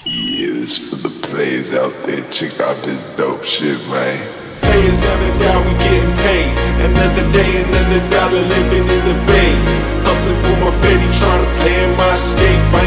Yeah, this for the players out there. Check out this dope shit, man. Players never down, we getting paid. Another day, another dollar living in the bay. Hustling for my baby, trying to play in my escape.